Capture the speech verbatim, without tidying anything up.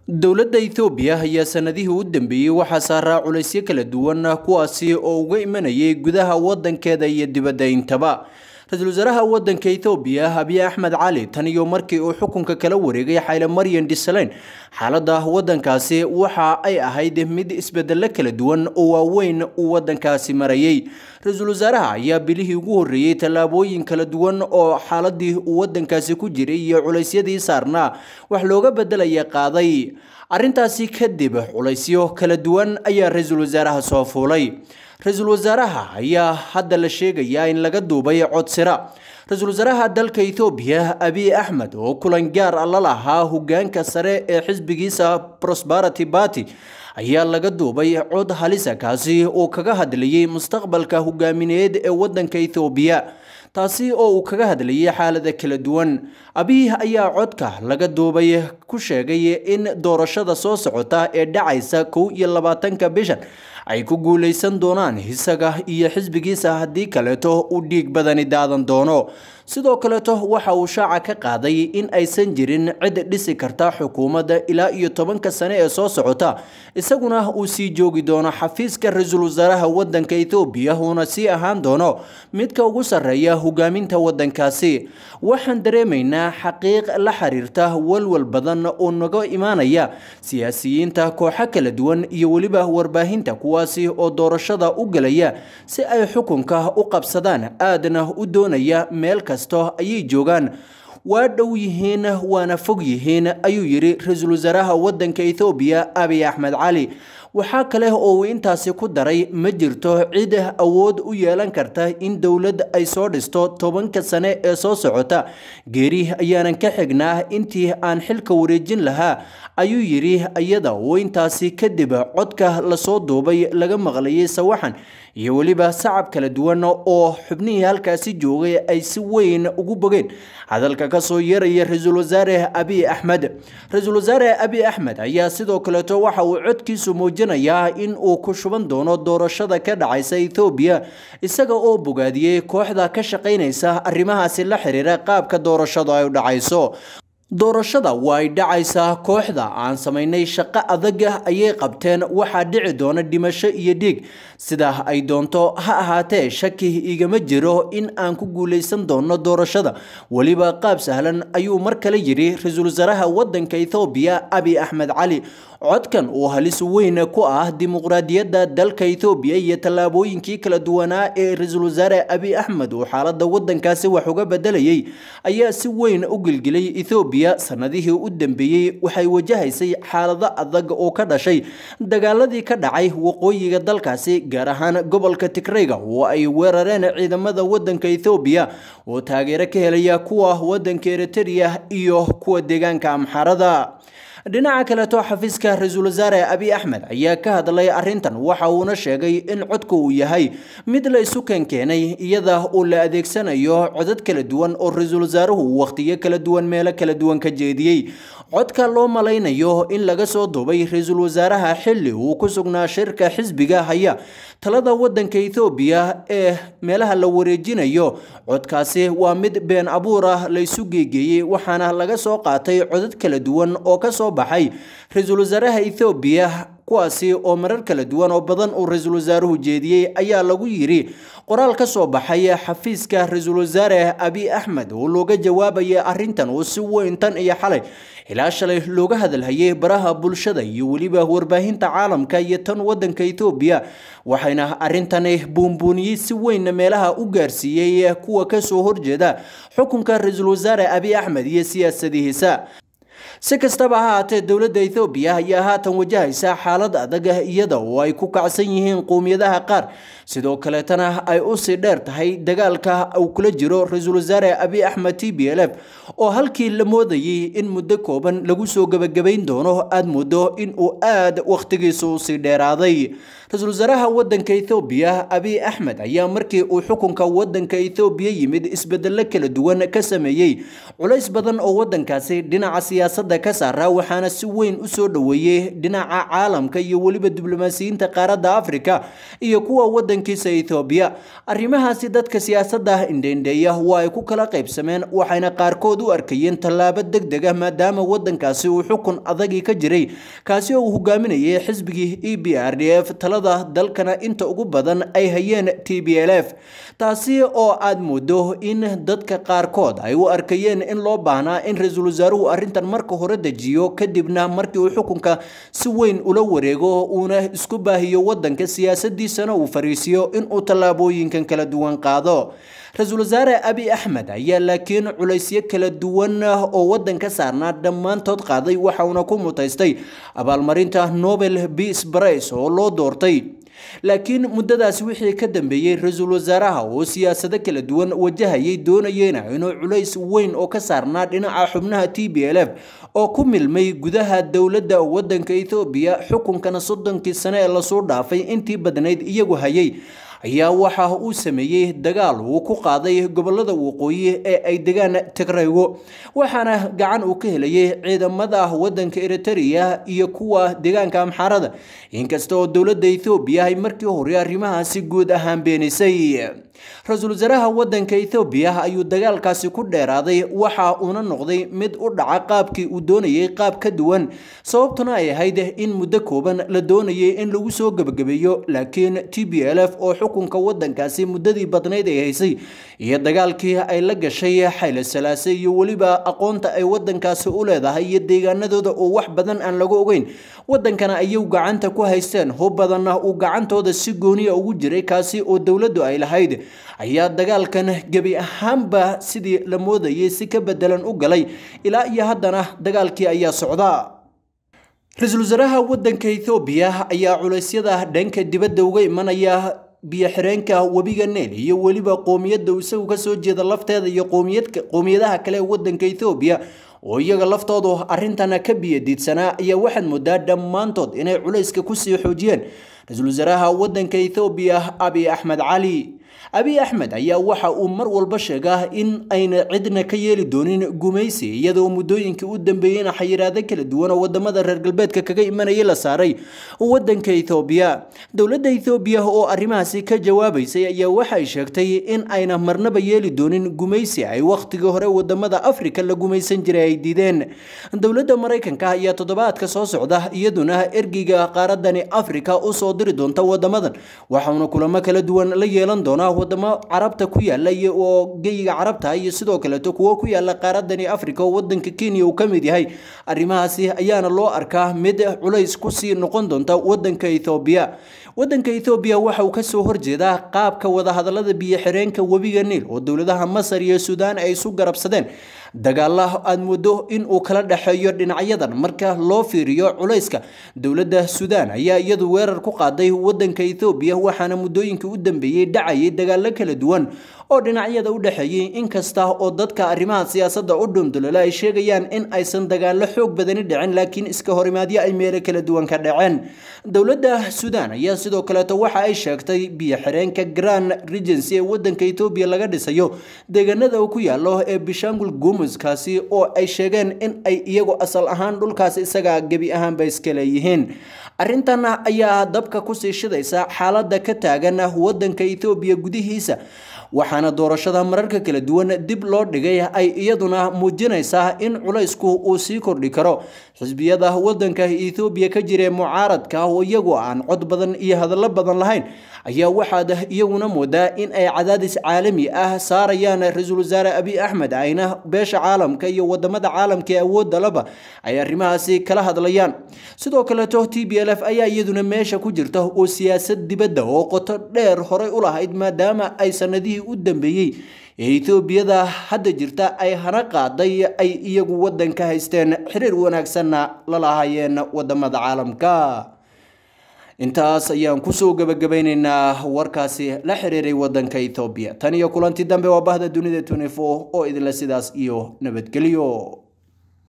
dowladda Itoobiya ayaa sanadihii u dambeeyay waxa saaraa culaysyo kala duwan kuwaasi oo uga imanayay gudaha wadankeeda iyo dibadda intaba. Ra'iisul Wasaaraha wadanka Itoobiya Abiy Axmed Cali tan iyo markii uu xukunka kala wareegay Xayla Maryan Disaleyn xaaladda wadankaasi waxa ay ahayd mid isbedel kala duwan oo waaweyn uu wadankaasi marayay. Ra'iisul Wasaaraha ayaa bilihii ugu horeeyay talaabooyin kala duwan oo xaaladii uu wadankaasi ku jiray iyo culaysyadii saarnaa wax looga bedelay qaaday. Arrintaasi kadib culaysyo kala duwan ayaa Ra'iisul Wasaaraha soo fuulay. Ra'iisul Wasaaraha ayaa hadda la sheegaya in laga duubay cod sira. Ra'iisul Wasaaraha dalka Itoobiya Abiy Axmed oo kulan gaar ah la lahaa hoggaanka sare ee xisbigiisa Prosperity Party ayaa laga duubay cod halis ah kaasi oo kaga hadlayay mustaqbalka hogaamineed ee wadanka Itoobiya, taasi oo uu kaga hadlayay xaalada kala duwan. Abiy ayaa codka laga duubay ku sheegay in doorashada soo socota ee dhacaysa kow iyo labaatanka bishan ay ku guuleysan doonaan isaga iyo xisbigiisa haddii kaleeto uu dhiig badani daadan doono. sidoo kaleeto waxa uu shaaca ka qaaday in aysan jirin cid dhisi karta xukuumadda ilaa iyo tobanka sano ee soo socota, isaguna uu sii joogi doono xafiiska ra'iisul wasaaraha wadanka Itoobiya una sii ahaan doono midka ugu sareeya hogaaminta wadankaasi. Waxaan dareemaynaa xaqiiq la xiriirta walwal badan oo naga imaanaya siyaasiyiinta kooxo kala duwan iyo waliba warbaahinta kuwaasi oo doorashada u galaya si ay xukunka u qabsadaan, aadna u doonaya meel kasto ayay joogaan, waa dhow yihiin waana fog yihiin ayuu yiri ra'iisul wasaaraha wadanka Itoobiya Abiy Axmed Cali. waxa kale oo uu intaasi ku daray ma jirto cid awood u yeelan karta in dawlad ay soo dhisto tobanka sano ee soo socota. Geeri ayaan ka xignaa intii aan xilka wareejin lahaa ayuu yiri, iyada oo intaasi kadib codka la soo duubay laga maqlayay sawaxan iyo waliba sacab kala duwan oo xubnihii halkaasi joogay ay si weyn ugu bogeen hadalka ka soo yeeray ra'iisul wasaare Abiy Axmed. Ra'iisul wasaare Abiy Axmed ayaa sidoo kale waxa uu codkiisu muujinayaa in uu ku shuban doono doorashada ka dhacaysa Itoobiya, isaga oo bogaadiyay kooxda ka shaqeynaysa arrimahaasi la xiriira qaabka doorashada ay u dhacayso. doorashada way dhacaysaa, kooxda aan sameynay shaqo adag ayay qabteen, waxa dhici doona dhimasho iyo dhiig, sida ay doonto ha ahaatee shaki igama jiro in aan ku guuleysan doono doorashada, waliba qaab sahlan ayuu mar kale yiri ra'iisul wasaaraha wadanka Itoobiya Abiy Axmed Cali. codkan uu halis weyn ku ah dimuqraadiyadda dalka Itoobiya iyo talaabooyinkii kala duwanaa ee ra'iisul wasaare Abiy Axmed uu xaaladda wadankaasi wax uga bedelayay ayaa si weyn u gilgilay Itoobiya. sanadihii u dambeeyay waxay wajahaysay xaalado adag oo ka dhashay dagaaladii ka dhacay waqooyiga dalkaasi, gaar ahaan gobolka Tigrayga oo ay weerareen ciidamada wadanka Itoobiya oo taageero ka helaya kuwa wadanka Eritrea iyo kuwa deegaanka Amxaarada. dhinaca kale xafiiska ra'iisul wasaare Abiy Axmed ayaa ka hadlay arrintan, waxa uu sheegay in codku uu yahay mid la isu keenay iyada oo la adeegsanayo codad kala duwan oo ra'iisul wasaaruhu waqtiyo kala duwan meelo kala duwan ka jeediyay. codka loo malaynayo in laga soo duubay ra'iisul wasaaraha xilli uu ku sugnaa shirka xisbiga haya talada wadanka Itoobiya ee meelaha la wareejinayo. codkaasi waa mid been abuur ah la isu geeyay, waxaana laga soo qaatay codad kala duwan oo ka soo baxay ra'iisul wasaaraha Itoobiya kuwaasi oo marar kala duwan oo badan uu ra'iisul wasaaruhu jeediyay ayaa lagu yiri qoraal ka soo baxay xafiiska ra'iisul wasaare Abiy Axmed oo looga jawaabay arrintan oo si weyn tan iyo xalay ilaa shalay looga hadalhayay baraha bulshada iyo waliba warbaahinta caalamka iyo tan wadanka Itoobiya, waxayna arrintani buunbuuniyay si weyn meelaha u gaarsiiyay kuwa ka soo horjeeda xukunka ra'iisul wasaare Abiy Axmed iyo siyaasadihiisa. si kastaba ha ahaatee dowladda Itoobiya ayaa haatan wajahaysa xaalad adag iyada oo ay ku kacsan yihiin qowmiyadaha qaar, sidoo kale tana ay u sii dheer tahay dagaalka uu kula jiro ra'iisul wasaare Abiy Axmed T B L F oo halkii la moodayay in muddo kooban lagu soo gabagabayn doono aad muddo in uu aad waqtigiisu u sii dheeraaday. ra'iisul wasaaraha wadanka Itoobiya Abiy Axmed ayaa markii uu xukunka wadanka Itoobiya yimid isbedel kala duwan ka sameeyay culays badan oo wadankaasi dhinaca siyaasadda ka saaraa waxaana si weyn u soo dhaweeyay dhinaca caalamka iyo waliba diblomaasiyiinta qaaradda Afrika iyo kuwa wadankiisa Ethiopia. arrimahaasi dadka siyaasadda indheyndeeya waa ay ku kala qaybsameen waxayna qaarkood u arkayeen tallaabo degdeg ah maadaama wadankaasi uu xukun adagi ka jiray kaasi oo uu hogaaminayay xisbigii E B R D F talada dalkana inta ugu badan ay hayeen T B L F, taasi oo aad moodo in dadka qaarkood ay u arkayeen in loo baahnaa in ra'iisul wasaaruhu arrintan marka hore dejiyo kadibna markii uu xukunka si weyn ula wareego uuna isku baahiyo wadanka siyaasadiisana uu fariisiyo in uu tallaabooyinkan kala duwan qaado. ra'iisul wasaare Abiy Axmed ayaa laakiin culaysyo kala duwan oo wadanka saarnaa dhammaantood qaaday waxaana ku mutaystay abaalmarinta Nobel Peace Prize oo loo doortay. laakiin muddadaas wixii ka dambeeyay ra'iisul wasaaraha oo siyaasado kala duwan wajahayay doonayeen inuu culays weyn oo ka saarnaa dhinaca xubnaha T B L F oo ku milmay gudaha dawladda wadanka Ethiopia xukunkana soddonkii sano ee la soo dhaafay intii badnayd iyagu hayay ayaa waxa uu sameeyay dagaal uu ku qaaday gobolada waqooyi ee ay degaan Tigraygo waxaana gacan uu ka helayay ciidamada wadanka Eritrea iyo kuwa deegaanka Amxaarada inkastoo dawladda Ethiopia ay markii hore arrimahaasi guud ahaan beenisay. ra'iisul wasaaraha wadanka Ethiopia ayuu dagaalkaasi ku dheeraaday waxa uu noqday mid u dhaca qaabkii uu doonayay qaab ka duwan sababtuna ay ahayd in muddo kooban la doonayay in lagu soo gabagabeeyo laakiin T B L F oo xukunka wadankaasi muddadii badnayd ay haysay iyo dagaalkii ay la gashay Hayle Selassie iyo waliba aqoonta ay wadankaasi u leedahay iyo deegaanadooda oo wax badan aan lagu ogeyn wadankana ay gacanta ku haysteen hub badanna uu gacantooda si gooni ah ugu jiray kaasi oo dawladdu ay lahayd ayaa dagaalkan gabi ahaanba sidii la moodayay si ka bedelan u galay ilaa iyo haddana dagaalkii ayaa socda. ra'iisul wasaaraha wadanka Ethiopia ayaa culeysyada dhanka dibadda uga imanaya biyo xireenka wabiga Nile iyo waliba qoomiyadda isagu ka soo jeeda lafteeda iyo qoomiyadka qoomiyadaha kale wadanka Ethiopia oo iyaga laftoodu arrintan ka biyadiidsanaa ayaa waxaan moodaa dhammaantood inay culeyska ku sii xoojiyeen ra'iisul wasaaraha wadanka Ethiopia Abiy Axmed Cali. Abiy Axmed ayaa waxa uu mar walba sheegaa in ayna cidna ka yeeli doonin gumaysi iyadoo muddooyinkii u dambeeyayna xayiraado kala duwan oo wadamada reer galbeedka kaga imanayay la saaray wadanka Ethiopia. dawladda Ethiopia oo arrimahaasi ka jawaabaysay ayaa waxay sheegtay in ayna marnaba yeeli doonin gumaysi ay waqtigii hore wadamada Afrika la gumaysan jiray ay diideen. dawladda Mareykanka ayaa toddobaadka soo socda iyaduna ergiga qaaradani Afrika u soo diri doonta wadamadan waxaana kulamo kala duwan la yeelan doonaa wadamo carabta ku yaala iyo oo geeyiga carabta iyo sidoo kale kuwa ku yaala qaaradani Afrika oo wadanka Kenya uu kamid yahay. arrimahaasi ayaana loo arkaa mid culays ku sii noqon doonta wadanka Ethiopia. wadanka Ethiopia waxa uu ka soo horjeedaa qaabka wada hadallada biyo xireenka wabiga Nile oo dawladaha Masar iyo Suudaan ay isu garabsadeen dagaal aad muddo in uu kala dhaxeeyo dhinacyadan. marka loo fiiriyo culayska dawladda Suudaan ayaa iyadu weerar ku qaaday wadanka Ethiopia waxaana muddooyinkii u dambeeyay dhacayay dagaal kala duwan oo dhinacyada u dhaxeeyay inkasta oo dadka arrimaha siyaasadda u dhundulala ay sheegayaan in aysan dagaal xoog badan dhicin laakiin iska horimaadyo ay meel kala duwan ka dhaceen. dawladda Suudaan ayaa sidoo kale waxa ay sheegtay biyo xireenka Grand Regency ee wadanka Ethiopia laga dhisayo deegaanada uu ku yaalo ee Bishangul Gumuz kaasi oo ay sheegeen in ay iyagu asal ahaan dhulkaas isaga gabi ahaan bay iska leeyihiin. arrintan ayaa dabka ku sii shidaysa xaaladda ka taagan wadanka Ethiopia gudihiisa waxaana doorashada mararka kala duwan dib loo dhigay ay iyaduna muujinaysaa in culaysku uu sii kordhi karo. xisbiyada wadanka Ethiopia ka jira mucaaradka oo iyagu aan cod badan iyo hadallo badan lahayn ayaa waxaad iyaguna moodaa in ay cadaadis caalami ah saarayaan ra'iisul wasaare Abiy Axmed ayna beesha caalamka iyo wadamada caalamka ee awoodda laba ay arrimahaasi kala hadlayaan. sidoo kale T B L F ayaa iyaduna meesha ku jirta oo siyaasad dibadda oo qoto dheer hore u lahayd maadaama ay sanadihii u dambeeyay Ethiopia hadda jirta ay hana qaaday ay iyagu wadanka haysteen xiriir wanaagsanna la lahaayeen wadamada caalamka. intaas ayaan ku soo gabagabaynaynaa warkaasi la xiriiray wadanka Ethiopia. tan iyo kulanti dambe waa bahda dunida twenty four oo idin la sidaas iyo nabadgelyo.